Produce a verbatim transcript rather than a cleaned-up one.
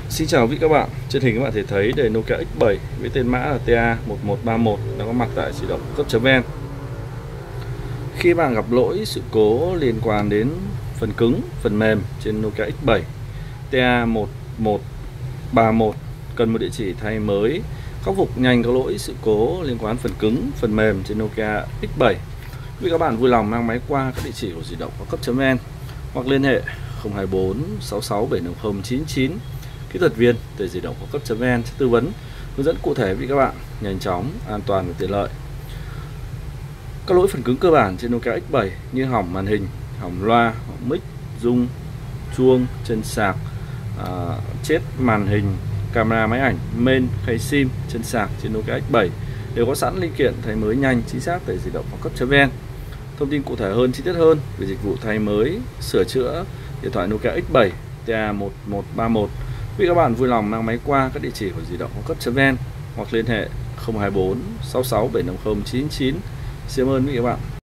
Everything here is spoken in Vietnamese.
Xin chào quý vị các bạn. Trên hình các bạn thể thấy đề Nokia X bảy với tên mã là T A một một ba một đã có mặt tại di động cấp.vn. Khi bạn gặp lỗi sự cố liên quan đến phần cứng, phần mềm trên Nokia X bảy T A một một ba một cần một địa chỉ thay mới khắc phục nhanh các lỗi sự cố liên quan phần cứng, phần mềm trên Nokia X bảy. Quý vị các bạn vui lòng mang máy qua các địa chỉ của di động cấp.vn hoặc liên hệ không hai bốn sáu sáu bảy không không chín chín. Kỹ thuật viên từ di động cấp.vn sẽ tư vấn hướng dẫn cụ thể với các bạn nhanh chóng, an toàn và tiện lợi. Các lỗi phần cứng cơ bản trên Nokia X bảy như hỏng màn hình, hỏng loa, hỏng mic, rung, chuông, chân sạc, à, chết màn hình, camera máy ảnh, main, khay sim, chân sạc trên Nokia X bảy đều có sẵn linh kiện thay mới nhanh, chính xác tại di động cấp.vn. Thông tin cụ thể hơn, chi tiết hơn về dịch vụ thay mới, sửa chữa điện thoại Nokia X bảy T A một một ba một, quý các bạn vui lòng mang máy qua các địa chỉ của di động cấp.vn hoặc liên hệ không hai bốn sáu sáu bảy không không chín chín. Xin ơn quý các bạn.